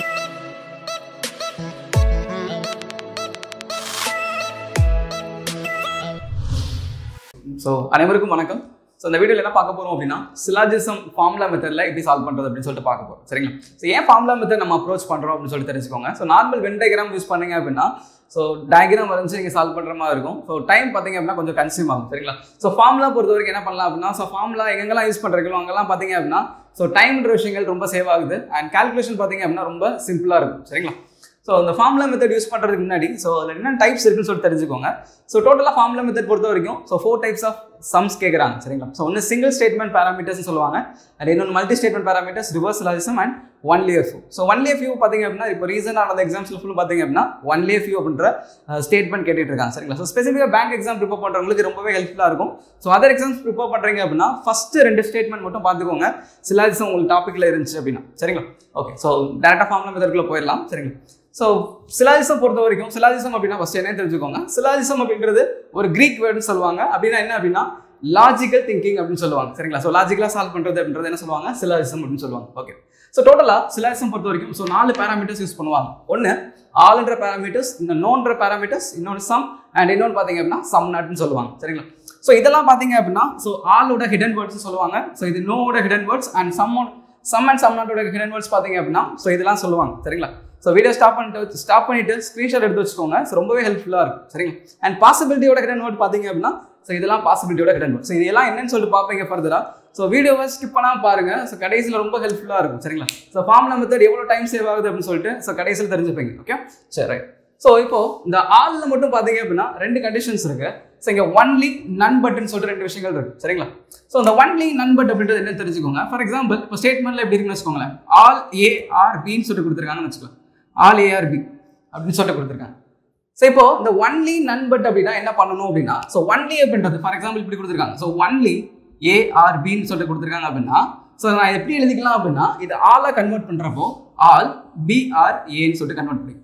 So, அனைவருக்கும் வணக்கம். So இந்த வீடியோவில் என்ன பார்க்க போகிறோம் அப்படின்னா சிலாஜிசம் ஃபார்முலா மெத்தடில் எப்படி சால்வ் பண்ணுறது அப்படின்னு சொல்லிட்டு பார்க்க போகிறோம். சரிங்களா? ஸோ ஏன் ஃபார்முலா மெத்தட் நம்ம அப்ரோச் பண்ணுறோம் அப்படின்னு சொல்லிட்டு தெரிஞ்சுக்கோங்க. So normal when diagram use பண்ணீங்க அப்படின்னா ஸோ டயக்ராம் வரைஞ்சி நீங்கள் சால்வ் பண்ணுற மாதிரி இருக்கும். ஸோ டைம் பார்த்தீங்க அப்படின்னா கொஞ்சம் கன்சியூம் ஆகும். சரிங்களா? ஸோ ஃபார்முலா பொறுத்த வரைக்கும் என்ன பண்ணலாம் அப்படின்னா ஸோ ஃபார்முலா எங்கெல்லாம் யூஸ் பண்ணுறீங்களோ அங்கெல்லாம் பார்த்தீங்க அப்படின்னா ஸோ டைம்ன்ற விஷயங்கள் ரொம்ப சேவ் ஆகுது அண்ட் கால்குலேஷன் பார்த்தீங்க அப்படின்னா ரொம்ப சிம்பிளாக இருக்கும். சரிங்களா? ஸோ இந்த ஃபார்முலா மெத்தட் யூஸ் பண்ணுறதுக்கு முன்னாடி ஸோ அதில் என்ன டைப்ஸ் இருக்குன்னு சொல்லிட்டு தெரிஞ்சுக்கோங்க. ஸோ டோட்டலாக ஃபார்முலா மெத்தட் பொறுத்த வரைக்கும் ஸோ 4 டைப்ஸ் ஆஃப் சம்ஸ் கேட்குறாங்க. சரிங்களா? ஸோ ஒன்று சிங்கிள் ஸ்டேட்மெண்ட் பேராமீட்டர்ஸ் சொல்லுவாங்க, அண்ட் இன்னொன்று multi statement parameters, reverse syllogism and only a few. So only a few பார்த்தீங்க அப்படின்னா இப்போ ரீசனான எக்ஸாம்ஸில் ஃபுல் பார்த்தீங்க அப்படின்னா ஒன்லி எ ஃபியூ அப்படின்ற ஸ்டேட்மெண்ட் கேட்டுட்டு இருக்காங்க. சரிங்களா? ஸோ ஸ்பெசிஃபிக்காக பேங்க் எக்ஸாம் ப்ரிப்பேர் பண்ணுறவங்களுக்கு ரொம்பவே ஹெல்ப்ஃபுல்லாக இருக்கும். ஸோ அதர் எக்ஸாம்ஸ் ப்ரிப்பேர் பண்ணுறீங்க அப்படின்னா ஃபஸ்ட்டு 2 ஸ்டேட்மெண்ட் மட்டும் பார்த்துக்கோங்க சிலாஜிசம் உங்களுக்கு டாப்பிக்கில் இருந்துச்சு அப்படின்னா. சரிங்களா? ஓகே. ஸோ டேரக்டாக ஃபார்முலா மெத்தட்குள்ளே போயிடலாம். சரிங்களா? ஸோ சிலாஜிசம் பொறுத்த வரைக்கும் சிலாஜிசம் அப்படின்னா ஃபர்ஸ்ட் என்ன தெரிஞ்சுக்கோங்க. சிலாஜிசம் அப்படின்றது ஒரு கிரீக் வேர்டுன்னு சொல்லுவாங்க. அப்படின்னா என்ன அப்படின்னா லாஜிக்கல் திங்கிங் அப்படின்னு சொல்லுவாங்க. சரிங்களா? ஸோ லாஜிக்கலாக சால்வ் பண்ணுறது அப்படின்றது என்ன சொல்லுவாங்க, சிலாஜிசம் அப்படின்னு சொல்லுவாங்க. ஓகே. ஸோ டோட்டலாக சிலாஜிசம் பொறுத்த வரைக்கும் ஸோ 4 பேராமீட்டர்ஸ் யூஸ் பண்ணுவாங்க. ஒன்று ஆல்ன்ற பேராமீட்டர்ஸ், இன்னும் நோன்ற பேராமீட்டர்ஸ், இன்னொன்று சம் அண்ட் இன்னொன்று பார்த்தீங்க அப்படின்னா சம் நாட்னு சொல்லுவாங்க. சரிங்களா? ஸோ இதெல்லாம் பார்த்தீங்க அப்படின்னா ஸோ ஆலோட ஹிடன் வேர்ட்ஸ் சொல்லுவாங்க. ஸோ இது நோவோட hidden words and some and some நாட்டோட ஹிடன் வேர்ட்ஸ் பார்த்தீங்க அப்படின்னா ஸோ இதெல்லாம் சொல்லுவாங்க. சரிங்களா? ஸோ வீடியோ ஸ்டாப் பண்ணிட்டு ஸ்க்ரீன்ஷாட் எடுத்து வச்சுக்கோங்க. ஸோ ரொம்பவே ஹெல்ப்ஃபுல்லாக இருக்கும். சரிங்களா? அண்ட் பாசிபிலிட்டியோட ஹிடன் வேர்ட் பார்த்தீங்க அப்படின்னா ஸோ இதெல்லாம் பாசிபிலிட்டியோட ஹிடன் வேர்ட். ஸோ இதெல்லாம் என்னன்னு சொல்லிட்டு பார்ப்பீங்க ஃபர்தரா. ஸோ வீடியோவை ஸ்கிப் பண்ணாமல் பாருங்க. ஸோ கடைசியில் ரொம்ப ஹெல்ப்ஃபுல்லாக இருக்கும். சரிங்களா? ஸோ ஃபார்முலா மெத்தட் எவ்வளோ டைம் சேவ் ஆகுது அப்படின்னு சொல்லிட்டு ஸோ கடைசியில் தெரிஞ்சுப்பீங்க. ஓகே, சரி, ரைட். ஸோ இப்போ இந்த ஆலில் மட்டும் பார்த்தீங்க அப்படின்னா 2 கண்டிஷன்ஸ் இருக்கு. ஸோ இங்கே ஒன்லி நன் பட்னு சொல்லிட்டு 2 விஷயங்கள் இருக்கு. சரிங்களா? ஸோ இந்த ஒன்லி நன் பட் அப்படின்றது என்ன தெரிஞ்சுக்கோங்க. ஃபார் எக்ஸாம்பிள் இப்போ ஸ்டேட்மெண்ட்ல எப்படி இருக்குன்னு வச்சுக்கோங்களேன். ஆல் ஏ ஆர் பின்னு சொல்லிட்டு கொடுத்துருக்காங்கன்னு வச்சுக்கலாம். ஆல் ஏ ஆர் பி அப்படின்னு சொல்லிட்டு கொடுத்துருக்காங்க. ஸோ இப்போ இந்த ஒன்லி நன் பட் அப்படின்னா என்ன பண்ணணும் அப்படின்னா ஸோ ஒன்லி அப்படின்றது ஃபார் எக்ஸாம்பிள் இப்படி கொடுத்துருக்காங்க. ஸோ ஒன்லி ஏ ஆர் பின்னு சொல்லிட்டு கொடுத்துருக்காங்க அப்படின்னா ஸோ நான் எப்படி எழுதிக்கலாம் அப்படின்னா இது ஆலா கன்வெர்ட் பண்ணுறப்போ ஆல் பி ஆர் ஏன்னு சொல்லிட்டு கன்வெர்ட் பண்ணி.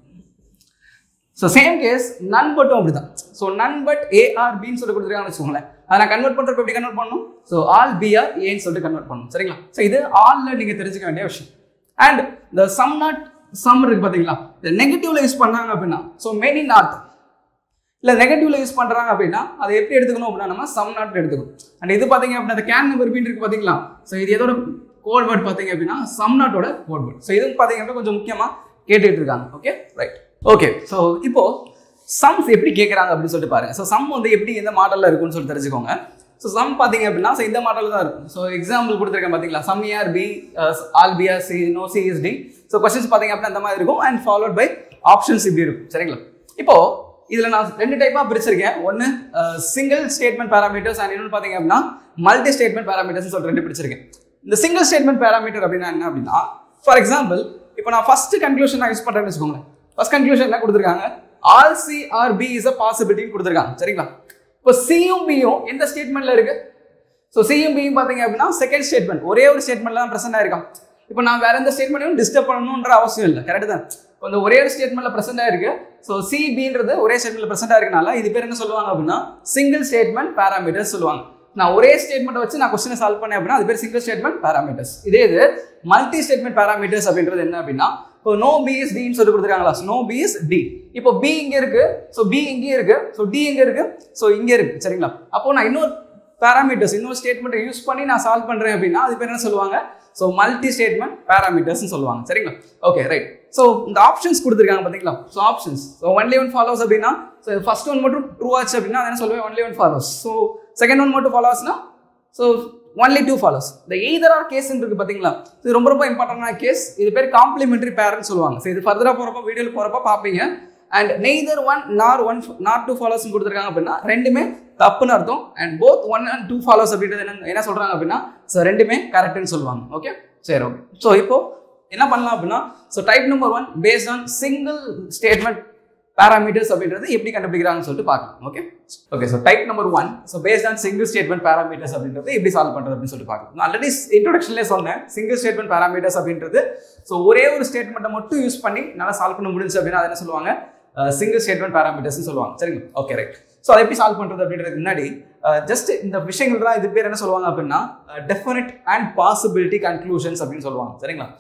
ஸோ சேம் கேஸ் நன் பட்டும் அப்படிதான். So none but A are பின்னு சொல்லிட்டு கொடுத்துருக்காங்கன்னு வச்சுக்கோங்களேன். அதை நான் கன்வெர்ட் பண்ணுறப்ப எப்படி கன்வெர்ட் பண்ணணும். ஸோ ஆல் பி ஆர் ஏன்னு சொல்லிட்டு கன்வெர்ட் பண்ணணும். சரிங்களா? ஸோ இது ஆல்ல நீங்கள் தெரிஞ்சுக்க வேண்டிய விஷயம். அண்ட் இந்த சம் நாட் சம் இருக்கு பார்த்தீங்களா, இந்த நெகட்டிவ்ல யூஸ் பண்ணாங்க அப்படின்னா ஸோ மெனி நாட் இல்லை நெகட்டிவ்ல யூஸ் பண்ணுறாங்க அப்படின்னா அதை எப்படி எடுத்துக்கணும் அப்படின்னா நம்ம சம் நாட் எடுத்துக்கணும். அண்ட் இது பார்த்தீங்க அப்படின்னா அந்த கேன் நம்பர் பின் இருக்கு பார்த்தீங்களா. ஸோ இது எதோட கோட் வேர்ட் பார்த்தீங்க அப்படின்னா சம் நாட்டோட கோட் வேர்ட். ஸோ இதுவும் பார்த்தீங்க அப்படின்னா கொஞ்சம் முக்கியமாக கேட்டுட்டு இருக்காங்க. Okay, right. ஓகே. ஸோ இப்போ சம்ஸ் எப்படி கேட்குறாங்க அப்படின்னு சொல்லிட்டு பாருங்க. ஸோ சம் வந்து எப்படி எந்த மாடலில் இருக்குன்னு சொல்லி தெரிஞ்சுக்கோங்க. ஸோ சம் பார்த்தீங்க அப்படின்னா ஸோ இந்த மாடலில் தான் இருக்கும். ஸோ எக்ஸாம்பிள் கொடுத்துருக்கேன் பார்த்தீங்களா, some A are B all B are C no C is D. So questions பார்த்தீங்க அப்படின்னா இந்த மாதிரி இருக்கும் அண்ட் ஃபாலோட் பை ஆப்ஷன்ஸ் இப்படி இருக்கும். சரிங்களா? இப்போ இதில் நான் 2 டைப்பாக பிரிச்சிருக்கேன். ஒன்று சிங்கிள் ஸ்டேட்மெண்ட் பேராமீட்டர்ஸ் அண்ட் இன்னொன்று பார்த்தீங்க அப்படின்னா மல்டி ஸ்டேட்மெண்ட் பேராமீட்டர்ஸ் சொல்லிட்டு 2 பிரிச்சிருக்கேன். இந்த சிங்கிள் ஸ்டேட்மெண்ட் பேராமீட்டர் அப்படின்னா என்ன அப்படின்னா ஃபார் எக்ஸாம்பிள் இப்போ நான் ஃபர்ஸ்ட் கன்க்ளூஷன் நான் யூஸ் பண்ணுறேன்னு வச்சுக்கோங்களேன். ஃபர்ஸ்ட் கன்க்ளூஷன் என்ன கொடுத்துருக்காங்க, all C are B is a பாசிபிலிட்டின்னு கொடுத்துருக்காங்க. சரிங்களா? இப்போ சியும் பியும் எந்த ஸ்டேட்மெண்ட்ல இருக்கு. ஸோ சியும் பியும் பார்த்தீங்க அப்படின்னா செகண்ட் ஸ்டேட்மெண்ட் ஒரே ஒரு ஸ்டேட்மெண்ட்ல தான் ப்ரெசென்ட் ஆயிருக்கான். இப்போ நான் வேற எந்த ஸ்டேட்மெண்ட்டையும் டிஸ்டர்ப் பண்ணணுன்ற அவசியம் இல்லை. கரெக்ட் தான். இப்போ இந்த ஒரே ஒரு ஸ்டேட்மெண்ட்ல ப்ரெசென்ட் ஆயிருக்கு. ஸோ சிபின்றது ஒரே ஸ்டேட்மெண்ட்ல ப்ரெசென்ட் ஆயிருக்கனால இது பேர் என்ன சொல்லுவாங்க அப்படின்னா சிங்கிள் ஸ்டேட்மெண்ட் பேராமீட்டர்ஸ் சொல்லுவாங்க. நான் ஒரே ஸ்டேட்மெண்ட்டை வச்சு நான் கொஸ்டினை சால்வ் பண்ணேன் அப்படின்னா அது பேர் சிங்கிள் ஸ்டேட்மெண்ட் பேராமீட்டர்ஸ். இதே இது மல்டி ஸ்டேட்மெண்ட் பேராமீட்டர்ஸ் அப்படின்றது என்ன அப்படின்னா இப்போ நோ பி இஸ் டின்னு சொல்லி கொடுத்துருக்காங்களா. No B is D. இப்போ பி இங்கே இருக்கு, ஸோ பி இங்கே இருக்கு, ஸோ டி எங்கே இருக்கு, ஸோ இங்கே இருக்கு. சரிங்களா? அப்போ நான் இன்னொரு பேராமீட்டர்ஸ் இன்னொரு ஸ்டேட்மெண்ட்டை யூஸ் பண்ணி நான் சால்வ் பண்ணுறேன் அப்படின்னா அது பேர் என்ன சொல்லுவாங்க, ஸோ மல்டி ஸ்டேட்மெண்ட் பேராமீட்டர்ஸ்னு சொல்லுவாங்க. சரிங்களா? Okay, right. ஸோ இந்த ஆப்ஷன்ஸ் கொடுத்துருக்காங்க பார்த்தீங்களா. So options so only one follows அப்படின்னா ஸோ ஃபர்ஸ்ட் ஒன் மட்டும் ட்ரூ ஆச்சு அப்படின்னா அதை என்ன சொல்லுவேன், only one follows. So second one மட்டும் ஃபாலோஸ்னா ஸோ ஒன்லி 2 ஃபாலோஸ். இந்த எய்தர் ஆர் கேஸ் இருக்கு பார்த்தீங்களா, இது ரொம்ப ரொம்ப இம்பார்ட்டன்டான கேஸ். இது பேர் காம்ப்ளிமெண்டரி பேர்னு சொல்லுவாங்க. ஸோ இது ஃபர்தராக போகிறப்ப வீடியோவில் போகிறப்ப பார்ப்பீங்க. And neither one not 2 follows கொடுத்துருக்காங்க அப்படின்னா ரெண்டுமே தப்புன்னு அர்த்தம். அண்ட் போத் 1 and 2 ஃபாலோஸ் அப்படின்றது என்ன சொல்றாங்க அப்படின்னா ஸோ ரெண்டுமே கரெக்ட்னு சொல்லுவாங்க. ஓகே, சரி, ஓகே. ஸோ இப்போ என்ன பண்ணலாம் அப்படின்னா so type number 1 based on single statement parameters அப்படின்றது எப்படி கண்டுபிடிக்கிறாங்கன்னு சொல்லிட்டு பார்க்கலாம். Okay. So type number 1 so based on single statement parameters அப்படின்றது எப்படி சால்வ் பண்ணுறது அப்படின்னு சொல்லிட்டு பார்க்கலாம். நான் ஆல்ரெடி இன்ட்ரோடக்ஷன்லேயே சொன்னேன் சிங்கிள் ஸ்டேட்மெண்ட் பேராமீட்டர்ஸ் அப்படின்றது ஸோ ஒரே ஒரு ஸ்டேட்மெண்ட்டை மட்டும் யூஸ் பண்ணி நல்லா சால்வ் பண்ண முடிஞ்சு அப்படின்னா அதை என்ன சொல்லுவாங்க, சிங்கிள் ஸ்டேட்மெண்ட் பேராமீட்டர்ஸ்னு சொல்லுவாங்க. சரிங்களா? Okay, right. ஸோ அதை எப்படி சால்வ் பண்ணுறது அப்படின்றதுக்கு முன்னாடி ஜஸ்ட் இந்த விஷயங்கள்லாம் இது பேர் என்ன சொல்லுவாங்க அப்படின்னா டெஃபினட் அண்ட் பாசிபிலிட்டி கன்க்ளூஷன்ஸ் அப்படின்னு சொல்லுவாங்க. சரிங்களா?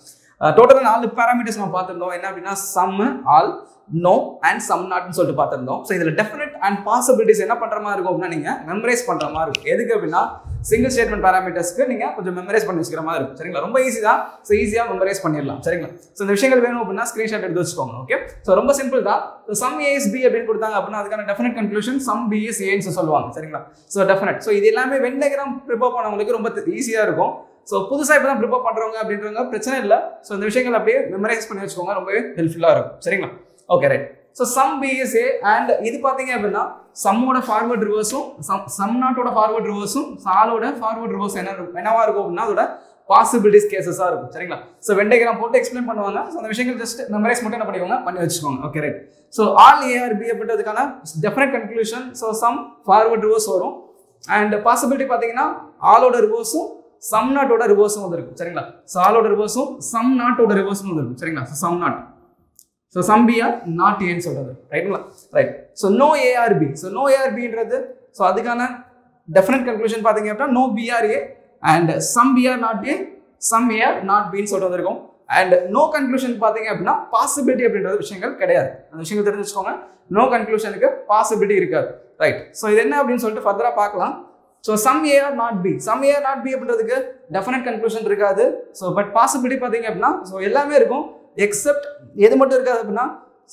டோட்டலாக 4 பேராமீட்டர்ஸ் நம்ம பார்த்துருந்தோம். என்ன அப்படின்னா some, all, no and some நாட்னு சொல்லிட்டு பார்த்துருந்தோம். ஸோ இதில் டெஃபினட் அண்ட் பாசிபிலிட்டிஸ் என்ன பண்ணுற மாதிரி இருக்கும் அப்படின்னா நீங்கள் மெமரைஸ் பண்ணுற மாதிரி இருக்கும். எதுக்கு அப்படின்னா சிங்கிள் ஸ்டேட்மெண்ட் பேராமீட்டர்ஸ்க்கு நீங்கள் கொஞ்சம் மெமரைஸ் பண்ணி வச்சுக்கிற மாதிரி இருக்கும். சரிங்களா? ரொம்ப ஈஸி தான். ஸோ ஈஸியாக மெமரைஸ் பண்ணிடலாம். சரிங்களா? ஸோ இந்த விஷயங்கள் வேணும் அப்படின்னா ஸ்க்ரீன்ஷாட் எடுத்து வச்சுக்கோங்க. ஓகே, ஸோ ரொம்ப சிம்பிள் தான். So some A is B அப்படின்னு கொடுத்தாங்க அப்படின்னா அதுக்கான definite conclusion some B is ஏன்னு சொல்லுவாங்க. சரிங்களா? So definite. ஸோ இது எல்லாமே வென் டயக்ராம் ப்ரிப்பேர் பண்ணவங்களுக்கு ரொம்ப ஈஸியாக இருக்கும். ஸோ புதுசாக இப்போ தான் ப்ரிப்பேர் பண்ணுறவங்க அப்படின்றவங்க பிரச்சனை இல்லை. ஸோ இந்த விஷயங்கள் அப்படியே மெமரைஸ் பண்ணி வச்சுக்கோங்க, ரொம்பவே ஹெல்ப்ஃபுல்லாக இருக்கும். சரிங்களா? Okay, right. So some B is A and இது பார்த்தீங்க அப்படின்னா சம்மோட ஃபார்வர்ட் ரிவர்ஸும் சம் நாட்டோட ஃபார்வர்ட் ரிவர்ஸும் சாலோட ஃபார்வர்ட் ரிவர்ஸ் என்னவா இருக்கும் அப்படின்னா அதோட பாசிபிலிட்டிஸ் கேசஸாக இருக்கும். சரிங்களா? ஸோ வென் டயக்ராம் போட்டு எக்ஸ்பிளைன் பண்ணுவாங்க. ஸோ அந்த விஷயங்கள் ஜஸ்ட் மெமரைஸ் மட்டும் என்ன பண்ணிக்கோங்க, பண்ணி வச்சுக்கோங்க. Okay, right. So all A are B அப்படின்றதுக்கான definite conclusion so some forward reverse வரும் அண்ட் பாசிபிலிட்டி பார்த்தீங்கன்னா ஆலோட ரிவர்ஸும் சம் நாட்டோட ரிவர்ஸும் வந்துருக்கும். சரிங்களா? ஸோ ஆலோட ரிவர்ஸும் சம் நாட்டோட ரிவர்ஸும் வந்துருக்கும். சரிங்களா? So some not, so some B are not ஏன்னு சொல்றது. ரைட்டுங்களா? Right. So no A are B, so no ஏஆர்பின்றது ஸோ அதுக்கான டெஃபினட் கன்க்ளூஷன் பார்த்தீங்க அப்படின்னா no B are A and some B are not A some A are not பின்னு சொல்லிட்டு வந்திருக்கும். அண்ட் நோ கன்க்ளூஷன் பார்த்தீங்க அப்படின்னா பாசிபிலிட்டி அப்படின்றது விஷயங்கள் கிடையாது. அந்த விஷயங்கள் தெரிஞ்சு வச்சுக்கோங்க. நோ கன்க்ளூஷனுக்கு பாசிபிலிட்டி இருக்காது. ரைட். ஸோ இது என்ன அப்படின்னு சொல்லிட்டு ஃபர்தராக பார்க்கலாம். So some A are not B, some A are not B அப்படின்றதுக்கு டெஃபினட் கன்க்ளூஷன் இருக்காது. ஸோ பட் பாசிபிலிட்டி பார்த்தீங்க அப்படின்னா ஸோ எல்லாமே இருக்கும் எக்ஸப்ட் எது மட்டும் இருக்காது அப்படின்னா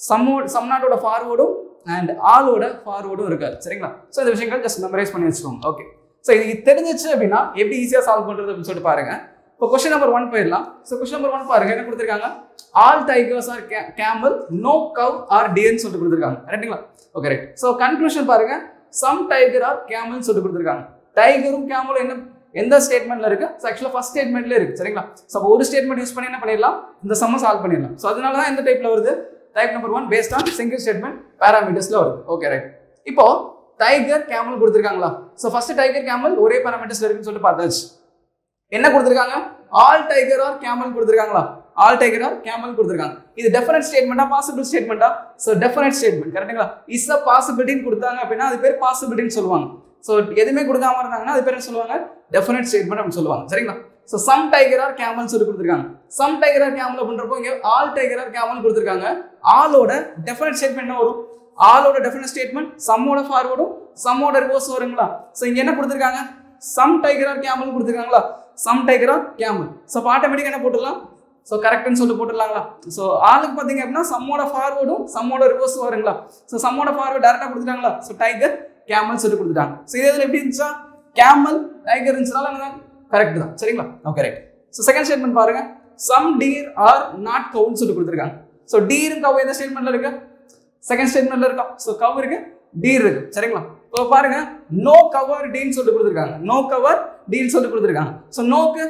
சம் நாட்டோட ஃபார்வர்டும் அண்ட் ஆலோட ஃபார்வர்டும் இருக்காது. சரிங்களா? ஸோ இந்த விஷயங்கள் ஜஸ்ட் மெமரைஸ் பண்ணி வச்சுக்கோங்க. ஓகே, ஸோ இது தெரிஞ்சிச்சு அப்படின்னா எப்படி ஈஸியாக சால்வ் பண்ணுறது அப்படின்னு சொல்லிட்டு பாருங்க. இப்போ கொஸ்டின் நம்பர் 1 போயிடலாம். ஸோ கொஸ்டின் நம்பர் 1 பாருங்க, என்ன கொடுத்துருக்காங்க, all tigers are camel, no cow are டியர்னு சொல்லிட்டு கொடுத்துருக்காங்க. ரைட்டுங்களா? Okay, right. ஸோ கன்க்ளூஷன் பாருங்க, சம் டைகர் ஆர் கேமல்னு சொல்லிட்டு கொடுத்துருக்காங்க. டைகரும் கேமலும் என்ன எந்த ஸ்டேட்மெண்ட்ல இருக்கு? ஆக்சுவலா ஃபர்ஸ்ட் ஸ்டேட்மெண்ட்ல இருக்கு. சரிங்களா? ஸோ ஒரு ஸ்டேட்மெண்ட் யூஸ் பண்ணி என்ன பண்ணிடலாம், இந்த சம்ம சால்வ் பண்ணிடலாம். ஸோ அதனால தான் இந்த டைப்ல வருது, type number 1 based on single statement பேராமீட்டர்ஸ்ல வருது. Okay, right. இப்போ டைகர் கேமல் கொடுத்துருக்காங்களா? ஸோ ஃபர்ஸ்ட் டைகர் கேமல் ஒரே பேராமீட்டர்ஸ்ல இருக்குன்னு சொல்லிட்டு பார்த்தாச்சு. என்ன கொடுத்துருக்காங்க, ஆல் டைகர் ஆர் கேமல் கொடுத்துருக்காங்களா? ஆல் டைகர் ஆர் கேமல் கொடுத்துருக்காங்க. இது டெஃபினட் ஸ்டேட்மெண்டா பாசிபிள் ஸ்டேட்மெண்டா? So definite statement. கரெக்ட்டுங்களா? இஸ் அ பாசிபிலிட்டின்னு கொடுத்தாங்க அப்படின்னா அது பேர் பாசிபிலிட்டின்னு சொல்லுவாங்க. ஸோ எதுவுமே கொடுக்காம இருந்தாங்கன்னா அது பேர் என்ன சொல்லுவாங்க, டெஃபினட் ஸ்டேட்மெண்ட் அப்படின்னு சொல்லுவாங்க. சரிங்களா? So some tiger are camel சொல்லி கொடுத்துருக்காங்க. சம் டைகர் ஆர் கேமல் அப்படின்றப்போ இங்கே ஆல் டைகர் ஆர் கேமல் கொடுத்துருக்காங்க. ஆலோட டெஃபினட் ஸ்டேட்மெண்ட் என்ன வரும்? ஆலோட டெஃபினட் ஸ்டேட்மெண்ட் சம்மோட ஃபார்வர்டும் சம்மோட ரிவர்ஸ் வருங்களா? ஸோ இங்க என்ன கொடுத்துருக்காங்க, சம் டைகர் ஆர் கேமல் கொடுத்துருக்காங்களா? Some tiger are camel. So ஆட்டோமேட்டிக்காக என்ன போட்டுடலாம், ஸோ கரெக்ட்னு சொல்லி போட்டுடலாங்களா? ஸோ ஆளுக்கு பார்த்தீங்க அப்படின்னா சம்மோட ஃபார்வர்டும் சம்மோட ரிவர்ஸ் வருங்களா? ஸோ சம்மோட ஃபார்வர்ட் டேரக்டாக கொடுத்துட்டாங்களா? ஸோ டைகர் கேமல் சொல்லி கொடுத்துட்டாங்க. ஸோ இதில் எப்படி இருந்துச்சா, கேமல் டைகர் இருந்துச்சுனால என்ன கரெக்ட் தான். சரிங்களா? Okay, right. So second statement பாருங்க, சம் டீர் ஆர் நாட் கவுன்னு சொல்லி கொடுத்துருக்காங்க. ஸோ டீரும் கவ் எந்த ஸ்டேட்மெண்ட்ல இருக்கு, செகண்ட் ஸ்டேட்மெண்ட்ல இருக்கா? ஸோ கவ் இருக்கு, டீர் இருக்கு. சரிங்களா? இப்போ பாருங்க, நோ கவர் டீன்னு சொல்லி கொடுத்துருக்காங்க. நோ கவர் டீன்னு சொல்லி கொடுத்துருக்காங்க. ஸோ நோக்கு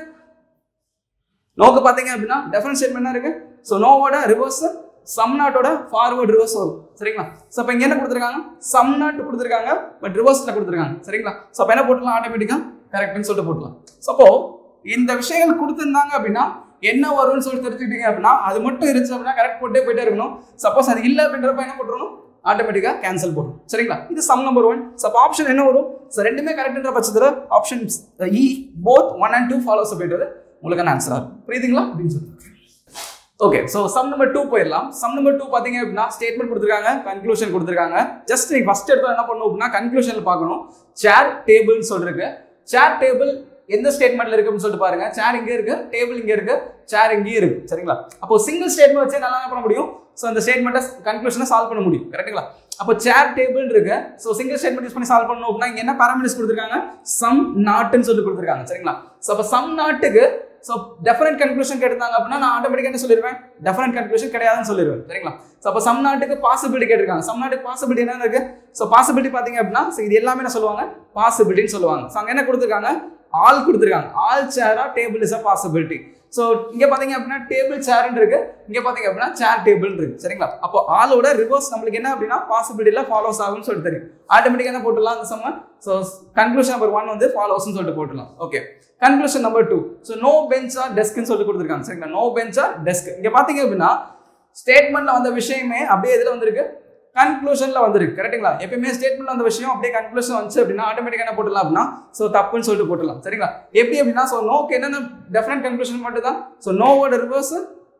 பார்த்தீங்க அப்படின்னா டெஃபினட் ஸ்டேட்மெண்ட் இருக்கு. ஸோ நோவோட ரிவர்ஸ் சம் நாட்டோட ஃபார்வர்ட் ரிவர்ஸ் வரும். சரிங்களா? ஸோ இப்போ இங்கே என்ன கொடுத்துருக்காங்க, சம் நாட் கொடுத்துருக்காங்க பட் ரிவர்ஸ்ல கொடுத்துருக்காங்க. சரிங்களா? ஸோ அப்போ என்ன போட்டுலாம், ஆட்டோமேட்டிக்காக கரெக்ட்னு சொல்லிட்டு போட்டுலாம். ஸோ அப்போ இந்த விஷயங்கள் கொடுத்துருந்தாங்க அப்படின்னா என்ன வரும்னு சொல்லி தெரிஞ்சுக்கிட்டீங்க அப்படின்னா அது மட்டும் இருந்துச்சு அப்படின்னா கரெக்ட் போட்டே போயிட்டே இருக்கணும். சப்போஸ் அது இல்லை அப்படின்றப்ப என்ன போட்டுருணும், ஆட்டோமேட்டிக்காக கேன்சல் போடும். சரிங்களா? இது சம் நம்பர் 1. ஸோ ஆப்ஷன் என்ன வரும், ஸோ ரெண்டுமே கரெக்ட்ன்ற பட்சத்தில் option E both 1 and 2 follows போயிட்டு உங்களுக்கான ஆன்சர் ஆகும். புரியுதுங்களா அப்படின்னு சொல்லிட்டு. ஓகே, ஸோ சம் நம்பர் 2 போயிடலாம். சம் நம்பர் 2 பார்த்தீங்க அப்படின்னா ஸ்டேட்மெண்ட் கொடுத்துருக்காங்க, கன்க்ளூஷன் கொடுத்துருக்காங்க. ஜஸ்ட் நீ ஃபர்ஸ்ட் எடுத்து என்ன பண்ணணும் அப்படின்னா கன்க்ளூஷனில் பார்க்கணும். சேர் டேபிள்னு சொல்லிருக்கு. சேர் டேபிள் எந்த ஸ்டேட்மெண்ட்ல இருக்கு அப்படின்னு சொல்லிட்டு பாருங்க. சேர் இங்கே இருக்கு, டேபிள் இங்கே இருக்கு, சேர் இங்கேயும் இருக்கு. சரிங்களா? அப்போ சிங்கிள் ஸ்டேட்மெண்ட் வச்சு நல்லா என்ன பண்ண முடியும், ஸோ அந்த ஸ்டேட்மெண்ட்டை கன்க்ளூஷனை சால்வ் பண்ண முடியும். கரெக்டுங்களா? அப்போ சேர் டேபிள் இருக்கு. ஸோ சிங்கிள் ஸ்டேட்மெண்ட் யூஸ் பண்ணி சால்வ் பண்ணணும் அப்படின்னா இங்கே என்ன பேராமீட்டர்ஸ் கொடுத்துருக்காங்க, சம் நாட்னு சொல்லி கொடுத்துருக்காங்க. சரிங்களா? ஸோ அப்போ சம் நாட்டுக்கு ஸோ டெஃபினட் கன்க்ளூஷன் கேட்டிருந்தாங்க அப்படின்னா நான் ஆட்டோமேட்டிக்காக என்ன சொல்லிடுவேன், டெஃபினட் கன்க்ளூஷன் கிடையாதுன்னு சொல்லிடுவேன். சரிங்களா? ஸோ அப்போ சம் நாட்டுக்கு பாசிபிலிட்டி கேட்டிருக்காங்க. சம் நாட்டுக்கு பாசிபிலிட்டி என்ன இருக்கு, ஸோ பாசிபிலிட்டி பார்த்தீங்க அப்படின்னா இது எல்லாமே என்ன சொல்லுவாங்க, பாசிபிலிட்டின்னு சொல்லுவாங்க. ஸோ அங்கே என்ன கொடுத்துருக்காங்க, ஆல் கொடுத்துருக்காங்க. ஆல் சேரா table is a possibility. So இங்கே பார்த்தீங்க அப்படின்னா டேபிள் சேர்ன்னு இருக்கு, இங்கே பார்த்தீங்க அப்படின்னா சேர் டேபிள் இருக்கு. சரிங்களா? அப்போ ஆலோட ரிவர்ஸ் நம்மளுக்கு என்ன அப்படின்னா பாசிபிலிட்டியில் ஃபாலோஸ் ஆகும்னு சொல்லிட்டு தெரியும். ஆட்டோமேட்டிக்காக என்ன போட்டுடலாம் அந்த சம்ம. ஸோ கன்க்ளூஷன் நம்பர் 1 வந்து ஃபாலோஸ்ன்னு சொல்லிட்டு போட்டுடலாம். Okay, conclusion number 2. So no bench or டெஸ்க்னு சொல்லி கொடுத்துருக்காங்க. சரிங்களா? No bench or desk. இங்கே பார்த்தீங்க அப்படின்னா ஸ்டேட்மெண்ட்ல வந்த விஷயமே அப்படியே எதில் வந்திருக்கு, கன்க்ளூஷன்ல வந்திருக்கு. கரெக்ட்டுங்களா? எப்பயுமே ஸ்டேட்மெண்ட்ல வந்த விஷயம் அப்படியே கன்க்ளூஷன் வந்துச்சு அப்படின்னா ஆட்டோமேட்டிக்கா என்ன போட்டுடலாம் அப்படின்னா ஸோ தப்புன்னு சொல்லிட்டு போட்டுடலாம். சரிங்களா? எப்படி அப்படின்னா ஸோ நோக்கு என்னென்ன டெஃபினட் கன்க்ளூஷன் மட்டும் தான். ஸோ நோவோட ரிவர்ஸ்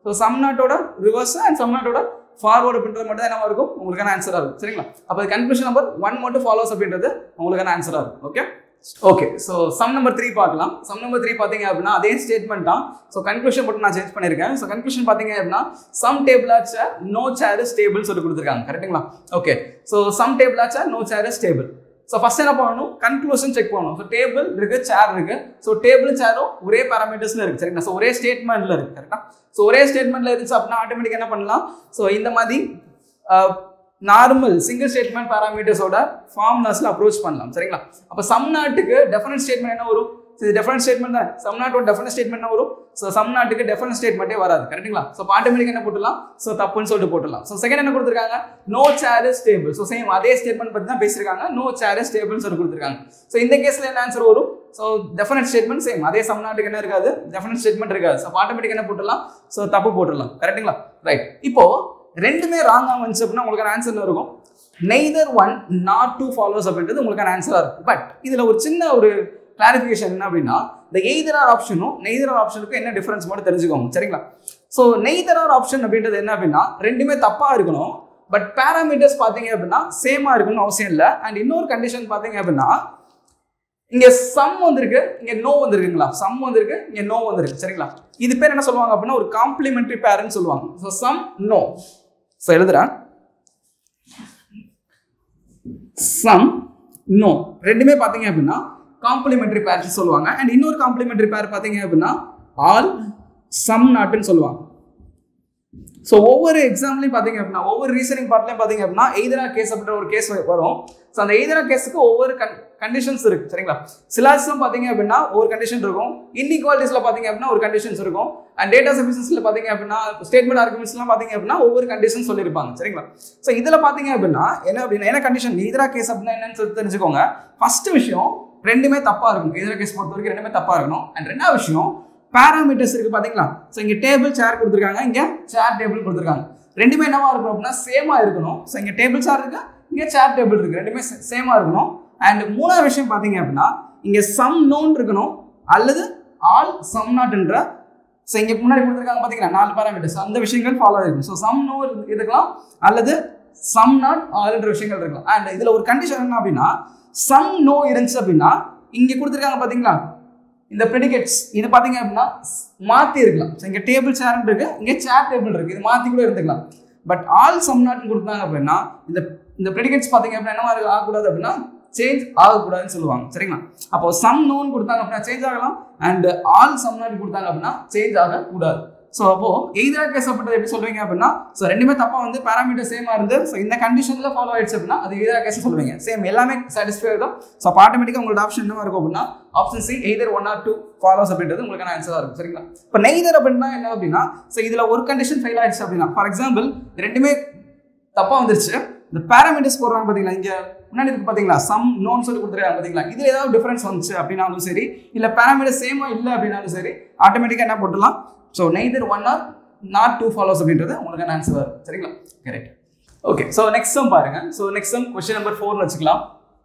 ஸோ சம் நாட்டோட ரிவர்ஸ் அண்ட் சம் நாட்டோட ஃபார்வர்டு அப்படின்றது மட்டும் தான் என்ன இருக்கும் உங்களுக்கான ஆன்சராக இருக்கும். சரிங்களா? அப்போ கன்க்ளூஷன் நம்பர் 1 மட்டும் ஃபாலோஸ் அப்படின்றது உங்களுக்கான ஆன்சராக இருக்கும். Okay okay. So sum number 3 பார்க்கலாம். சம் நம்பர் 3 பார்த்தீங்க அப்படின்னா அதே ஸ்டேட்மெண்ட் தான். ஸோ கன்க்ளூஷன் மட்டும் நான் சேஞ்ச் பண்ணியிருக்கேன். ஸோ கன்க்ளூஷன் பார்த்தீங்க அப்படின்னா some table are chair no chair is table சொல்லி கொடுத்துருக்காங்க. கரெக்டுங்களா? ஓகே. So some table are chair no chair is table. So first என்ன பண்ணணும், கன்க்ளூஷன் செக் பண்ணணும். ஸோ டேபிள் இருக்கு, சேர் இருக்கு. ஸோ டேபிள் சேரும் ஒரே பேராமீட்டர்ஸ்ல இருக்கு. சரிங்களா? ஸோ ஒரே ஸ்டேட்மெண்ட்ல இருக்கு. கரெக்டா? ஸோ ஒரே ஸ்டேட்மெண்ட்ல இருந்துச்சு அப்படின்னா ஆட்டோமேட்டிக்காக என்ன பண்ணலாம், ஸோ இந்த மாதிரி நார்மல் சிங்கிள் ஸ்டேட்மெண்ட் பேராமீட்டர்ஸோட ஃபார்முலாஸ்ல அப்ரோச் பண்ணலாம். சரிங்களா? அப்போ சம் நாட்டுக்கு டெஃபினட் ஸ்டேட்மெண்ட் என்ன வரும், இது டெஃபினட் ஸ்டேட்மெண்ட் தான். சம் நாட்டோட டெஃபினட் ஸ்டேட்மெண்ட் என்ன வரும், ஸோ சம் நாட்டுக்கு டெஃபினட் ஸ்டேட்மெண்ட்டே வராது. கரெக்டுங்களா? ஸோ ஆட்டோமேட்டிக்காக என்ன போட்டுலாம், ஸோ தப்புன்னு சொல்லிட்டு போட்டுலாம். ஸோ செகண்ட் என்ன கொடுத்துருக்காங்க, no chair is table. So same அதே ஸ்டேட்மெண்ட் பற்றி தான் பேசியிருக்காங்க, நோ சேர் இஸ் டேபிள்னு சொல்லி கொடுத்துருக்காங்க. ஸோ இந்த கேஸ்ல என்ன ஆன்சர் வரும், ஸோ டெஃபினட் ஸ்டேட்மெண்ட் சேம் அதே சம் நாட்டுக்கு என்ன இருக்காது, டெஃபினட் ஸ்டேட்மெண்ட் இருக்காது. ஸோ ஆட்டோமேட்டிக்காக என்ன போட்டுலாம், ஸோ தப்பு போட்டுடலாம். கரெக்டுங்களா? ரைட். இப்போ ரெண்டுமே ராங்கா வந்துச்சு அப்படின்னா உங்களுக்கான ஆன்சர் இருக்கும் நெய்தர் 1 நாட் 2 ஃபாலோஸ் அப்படின்றது உங்களுக்கான ஆன்சரா இருக்கும். பட் இதுல ஒரு சின்ன ஒரு கிளாரிஃபிகேஷன் என்ன அப்படின்னா, இந்த எய்தர் ஆர் ஆப்ஷனும் நெய்தர் ஆர் ஆப்ஷனுக்கும் என்ன டிஃபரன்ஸ் மட்டும் தெரிஞ்சுக்கோங்க. சரிங்களா? ஸோ நெய்தர் ஆர் ஆப்ஷன் அப்படின்றது என்ன அப்படின்னா ரெண்டுமே தப்பா இருக்கணும், பட் பேராமீட்டர்ஸ் பார்த்தீங்க அப்படின்னா சேமா இருக்கணும்னு அவசியம் இல்லை. அண்ட் இன்னொரு கண்டிஷன் பார்த்தீங்க அப்படின்னா இங்க சம் வந்திருக்கு, இங்க நோ வந்திருக்குங்களா, சம் வந்திருக்கு, இங்க நோ வந்திருக்கு. சரிங்களா? இது பேர் என்ன சொல்லுவாங்க அப்படின்னா ஒரு காம்ப்ளிமெண்டரி பேர்னு சொல்லுவாங்க. So some no. ஸோ எழுதுறேன், சம் நோ ரெண்டுமே பார்த்தீங்க அப்படின்னா காம்ப்ளிமெண்டரி பேர்ஸ் சொல்லுவாங்க. அண்ட் இன்னொரு காம்ப்ளிமெண்டரி பேர் பார்த்தீங்க அப்படின்னா ஆல் சம் நாட்னு சொல்லுவாங்க. ஸோ ஒவ்வொரு எக்ஸாம்லையும் பார்த்தீங்க அப்படின்னா ஒவ்வொரு ரீசனிங் பார்ட்லையும் பார்த்தீங்க அப்படின்னா எய்தரா கேஸ் அப்படின்ற ஒரு கேஸ் வரும். ஸோ அந்த எய்தரா கேஸுக்கு ஒவ்வொரு கண்டிஷன்ஸ் இருக்கு. சரிங்களா? சிலாஜிசம் பார்த்தீங்க அப்படின்னா ஒரு கண்டிஷன் இருக்கும், இன்இக்வாலிட்டிஸ்ல பார்த்தீங்க அப்படின்னா ஒரு கண்டிஷன்ஸ் இருக்கும், அண்ட் டேட்டா சஃபிஷியன்சில பார்த்தீங்க அப்படின்னா ஸ்டேட்மெண்ட் ஆர்குமெண்ட்ஸ்லாம் பார்த்தீங்க அப்படின்னா ஒவ்வொரு கண்டிஷன் சொல்லியிருப்பாங்க. சரிங்களா? ஸோ இதில் பார்த்தீங்க அப்படின்னா என்ன கண்டிஷன் எய்தரா கேஸ் அப்படின்னா என்னன்னு சொல்லி தெரிஞ்சுக்கோங்க. ஃபர்ஸ்ட் விஷயம் ரெண்டுமே தப்பா இருக்கும். எய்தரா கேஸ் பொறுத்த வரைக்கும் ரெண்டுமே தப்பா இருக்கணும். அண்ட் ரெண்டாவது விஷயம் பேராமீட்டர்ஸ் இருக்கு பாத்தீங்களா. ஸோ இங்க டேபிள் சேர் கொடுத்துருக்காங்க, இங்க சேர் டேபிள் கொடுத்துருக்காங்க. ரெண்டுமே என்னவா இருக்கும் அப்படின்னா சேமா இருக்கணும். ஸோ இங்க டேபிள் சேர் இருக்கு, இங்க சேர் டேபிள் இருக்கு, ரெண்டுமே சேமா இருக்கணும். அண்ட் மூணாவது விஷயம் பாத்தீங்க அப்படின்னா இங்க சம் நோன் இருக்கணும் அல்லது ஆல் சம் நாட்ன்ற. ஸோ இங்க முன்னாடி கொடுத்துருக்காங்க பாத்தீங்கன்னா 4 பேராமீட்டர்ஸ், அந்த விஷயங்கள் ஃபாலோ ஆயிருக்கும். ஸோ சம் நோ இருக்கலாம் அல்லது சம் நாட் ஆல்ன்ற விஷயங்கள் இருக்கலாம். அண்ட் இதுல ஒரு கண்டிஷன் என்ன அப்படின்னா சம் நோ இருந்துச்சு அப்படின்னா இங்க கொடுத்துருக்காங்க பாத்தீங்களா இந்த ப்ரெடிகேட்ஸ் இது பாத்தீங்க அப்படின்னா மாத்தி இருக்கலாம். ஸோ இங்க டேபிள் சேர் இருக்கு, இங்க சேர் டேபிள் இருக்கு, இது மாத்தி கூட இருந்துக்கலாம். பட் ஆல் சம் நாட் கொடுத்தாங்க அப்படின்னா இந்த ப்ரெடிகேட்ஸ் பாத்தீங்க அப்படின்னா என்னவா ஆகக்கூடாது அப்படின்னா சேஞ்ச் ஆகக்கூடாதுன்னு சொல்லுவாங்க. சரிங்களா? அப்போ சம் நோன் கொடுத்தாங்க அப்படின்னா சேஞ்ச் ஆகலாம், அண்ட் ஆல் சம் நாட் கொடுத்தாங்க அப்படின்னா சேஞ்ச் ஆகக்கூடாது. ஸோ அப்போ எய்தரா கேஸ் அப்படின்றது எப்படி சொல்லுவீங்க அப்படின்னா ஸோ ரெண்டுமே தப்பா வந்து பேராமீட்டர் சேமா இருந்து ஸோ இந்த கண்டிஷன்ல ஃபாலோ ஆயிடுச்சு அப்படின்னா அது எய்தரா கேஸ் சொல்லுவீங்க. சேம் எல்லாமே சாட்டிஸ்ஃபை ஆகும். ஸோ அப்போ ஆட்டோமேட்டிக்கா உங்களோட ஆப்ஷன் என்ன இருக்கும் அப்படின்னா option C either 1 or 2 follows அப்படின்றது உங்களுக்கான ஆன்சரா இருக்கும். சரிங்களா? இப்போ நெய்தர் அப்படின்னா என்ன அப்படின்னா ஸோ இதுல ஒரு கண்டிஷன் ஃபெயில் ஆயிடுச்சு அப்படின்னா ஃபார் எக்ஸாம்பிள் ரெண்டுமே தப்பா வந்துருச்சு, இந்த பேராமீட்டர்ஸ் போடுறாங்க பாத்தீங்களா, இங்க முன்னாடி இருக்கு பாத்தீங்களா சம் நோன் சொல்லி கொடுத்துருக்காங்க பாத்தீங்களா, இதுல ஏதாவது டிஃபரன்ஸ் வந்துச்சு அப்படின்னாலும் சரி இல்ல பேராமீட்டர் சேமா இல்லை அப்படின்னாலும் சரி ஆட்டோமேட்டிக்கா என்ன போட்டுலாம் so neither 1 or not 2 follows அப்படின்றது உங்களுக்கான ஆன்சர் வரும். சரிங்களா? Correct. Okay. So next sum பாருங்க. So next sum question number 4 வச்சுக்கலாம்.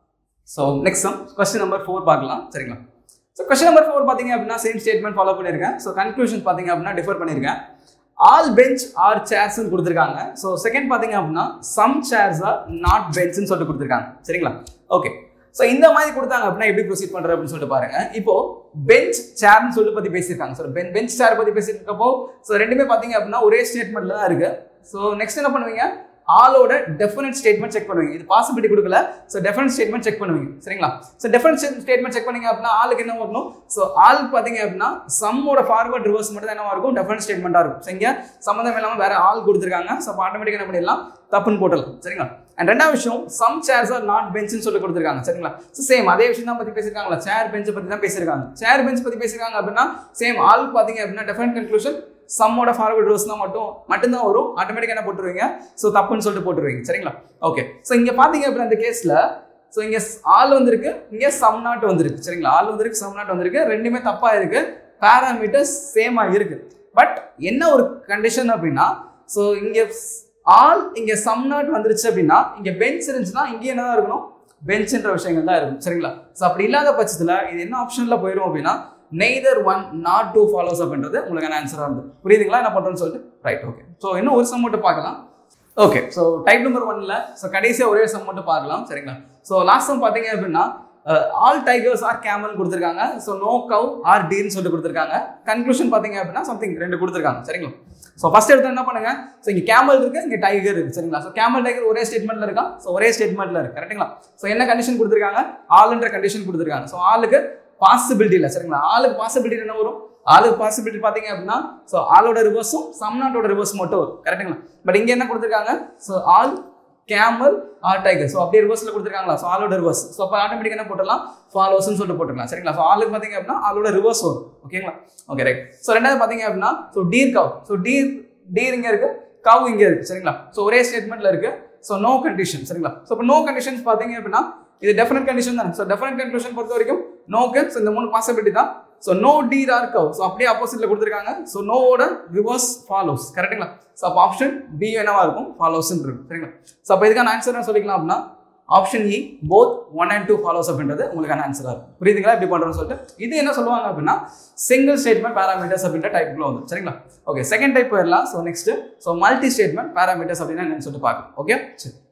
So next sum question number 4 பார்க்கலாம். சரிங்களா? ஸோ கொஸ்டின் நம்பர் 4 பாத்தீங்க அப்படின்னா சேம் ஸ்டேட்மெண்ட் ஃபாலோ பண்ணியிருக்கேன். ஸோ கன்க்ளூஷன் பாத்தீங்க அப்படின்னா டிஃபர் பண்ணியிருக்கேன். ஆல் பெஞ்ச் ஆர் சேர்ஸ் கொடுத்துருக்காங்க. ஸோ செகண்ட் பாத்தீங்க அப்படின்னா சம் சேர்ஸ் ஆர் நாட் பெஞ்ச்னு சொல்லிட்டு கொடுத்துருக்காங்க. சரிங்களா? ஓகே. ஸோ இந்த மாதிரி கொடுத்தாங்க அப்படின்னா எப்படி ப்ரொசீட் பண்றது அப்படின்னு சொல்லிட்டு பாருங்க. இப்போ பெஞ்ச் சேர்னு சொல்லி பத்தி பேசியிருக்காங்க. ஸோ பெஞ்ச் சேர் பத்தி பேசியிருக்கப்போ ஸோ ரெண்டுமே பாத்தீங்க அப்படின்னா ஒரே ஸ்டேட்மெண்ட்ல தான் இருக்கு. ஸோ நெக்ஸ்ட் என்ன பண்ணுவீங்க, ஆலோட டெஃபினட் ஸ்டேட்மெண்ட் செக் பண்ணுவீங்க. இது பாசிபிலிட்டி கொடுக்கல, ஸோ டெஃபினட் ஸ்டேட்மெண்ட் செக் பண்ணுவீங்க. சரிங்களா? ஸோ டெஃபினட் ஸ்டேட்மெண்ட் செக் பண்ணீங்க அப்படின்னா ஆளுக்கு என்ன வரணும், ஸோ ஆல் பாத்தீங்க அப்படின்னா சம்மோட ஃபார்வர்ட் ரிவர்ஸ் மட்டும் தான் என்ன இருக்கும் டெஃபினட் ஸ்டேட்மெண்டா இருக்கும். ஸோ இங்க சம்மந்தம் இல்லாம வேற ஆல் கொடுத்துருக்காங்க. ஸோ ஆட்டோமேட்டிக்கா என்ன பண்ணிடலாம் தப்புன்னு போட்டலாம். சரிங்களா? அண்ட் ரெண்டாவது விஷயம் சம் சேர்ஸ் ஆர் நாட் பெஞ்ச்னு சொல்லி கொடுத்துருக்காங்க. சரிங்களா? ஸோ சேம் அதே விஷயம் தான் பத்தி பேசியிருக்காங்களா, சேர் பெஞ்ச் பத்தி தான் பேசியிருக்காங்க. சேர் பெஞ்ச் பத்தி பேசியிருக்காங்க அப்படின்னா சேம் ஆல் பாத்தீங்க அப்படின்னா டெஃபினட் கன்க்ளூஷன் சம்மோட ஃபார்வர்ட் ரோஸ் தான் மட்டும்தான் வரும். ஆட்டோமேட்டிக்கா என்ன போட்டுருவீங்க ஸோ தப்புன்னு சொல்லிட்டு போட்டுருவீங்க. சரிங்களா? ஓகே. ஸோ இங்க பாத்தீங்க அப்படின்னா இந்த கேஸ்ல ஸோ இங்க ஆல் வந்திருக்கு, இங்க சம் நாட் வந்திருக்கு. சரிங்களா? ஆல் வந்திருக்கு, சம் நாட் வந்திருக்கு, ரெண்டுமே தப்பா இருக்கு, பேராமீட்டர்ஸ் சேமா இருக்கு. பட் என்ன ஒரு கண்டிஷன் அப்படின்னா ஸோ இங்க ஆல் இங்க சம் நாட் வந்துருச்சு அப்படின்னா இங்க பெஞ்ச் இருந்துச்சுன்னா இங்கே என்னதான் இருக்கணும் பெஞ்ச்ன்ற விஷயங்கள் தான் இருக்கும். சரிங்களா? ஸோ அப்படி இல்லாத பட்சத்துல இது என்ன ஆப்ஷன்ல போயிடும் அப்படின்னா neither one not two follows அப்படின்றது உங்களுக்கான ஆன்சராக இருந்தது. புரியுதுங்களா என்ன பண்ணுறோன்னு சொல்லிட்டு? Right, okay. ஸோ இன்னும் ஒரு சம் மட்டும் பார்க்கலாம். ஓகே, ஸோ டைப் நம்பர் 1ல ஸோ கடைசியாக ஒரே சம் மட்டும் பார்க்கலாம். சரிங்களா? ஸோ லாஸ்ட் சம் பார்த்தீங்க அப்படின்னா ஆல் டைகர்ஸ் ஆர் கேமல் கொடுத்துருக்காங்க. ஸோ நோ கவ் ஆர் டீர்னு சொல்லிட்டு கொடுத்துருக்காங்க. கன்க்ளூஷன் பார்த்தீங்க அப்படின்னா சம்திங் 2 கொடுத்துருக்காங்க. சரிங்களா? ஸோ ஃபர்ஸ்ட் எடுத்து என்ன பண்ணுங்க, ஸோ இங்கே கேமல் இருக்கு, இங்கே டைகர் இருக்கு. சரிங்களா? ஸோ கேமல் டைகர் ஒரே ஸ்டேட்மெண்ட்ல இருக்கா? ஸோ ஒரே ஸ்டேட்மெண்ட்ல இருக்கு. கரெக்டுங்களா? ஸோ என்ன கண்டிஷன் கொடுத்துருக்காங்க? ஆல்ன்ற கண்டிஷன் கொடுத்துருக்காங்க. ஸோ ஆளுக்கு பாசிபிலிட்டி இல்லை. சரிங்களா? ஆளுக்கு பாசிபிலிட்டி என்ன வரும்? ஆளுக்கு பாசிபிலிட்டி பார்த்தீங்க அப்படின்னா ஸோ ஆளோட ரிவர்ஸும் சம்நாட்டோட ரிவர்ஸ் மட்டும் வரும். கரெக்டுங்களா? பட் இங்கே என்ன கொடுத்துருக்காங்க? So all camel are tiger. So அப்படியே ரிவர்ஸ்ல கொடுத்துருக்காங்களா? ஸோ ஆளோட ரிவர்ஸ். ஸோ அப்போ ஆட்டோமேட்டிக்காக என்ன போட்டுடலாம்? ஃபாலோஸ்ன்னு சொல்லிட்டு போட்டுக்கலாம். சரிங்களா? ஸோ ஆளுக்கு பார்த்தீங்க அப்படின்னா ஆளோட ரிவர்ஸ் வரும். ஓகேங்களா? Okay, right. ஸோ ரெண்டாவது பார்த்தீங்க அப்படின்னா so deer cow. So deer இங்கே இருக்கு, கவ் இங்கே இருக்கு. சரிங்களா? ஸோ ஒரே ஸ்டேட்மெண்ட்ல இருக்கு. So no condition. சரிங்களா? ஸோ இப்போ நோ கண்டிஷன்ஸ் பார்த்தீங்க அப்படின்னா இது டெஃபினட் கண்டிஷன் தானே. ஸோ டெஃபினட் கன்க்ளூஷன் பொறுத்த வரைக்கும் நோக்கு. ஸோ இந்த 3 பாசிபிலிட்டி தான். So no deer or cow. So அப்படியே ஆப்போசிட்ல கொடுத்துருக்காங்க. ஸோ நோவோட ரிவர்ஸ் ஃபாலோஸ். கரெக்டுங்களா? ஸோ அப்போ ஆப்ஷன் பி என்னவா இருக்கும்? ஃபாலோஸ்ன்னு இருக்கும். சரிங்களா? ஸோ அப்போ இதுக்கான ஆன்சர் என்ன சொல்லிக்கலாம் அப்படின்னா option E both 1 and 2 follows அப்படின்றது உங்களுக்கான ஆன்சராக இருக்கும். புரியுதுங்களா எப்படி பண்ணுறோம்னு சொல்லிட்டு? இது என்ன சொல்லுவாங்க அப்படின்னா சிங்கிள் ஸ்டேட்மெண்ட் பேராமீட்டர்ஸ் அப்படின்ற டைப்ல வந்து. சரிங்களா? ஓகே, செகண்ட் டைப் போயிடலாம். So next so multi statement parameters அப்படின்னா என்னன்னு சொல்லிட்டு பார்க்கலாம். ஓகே, சரி.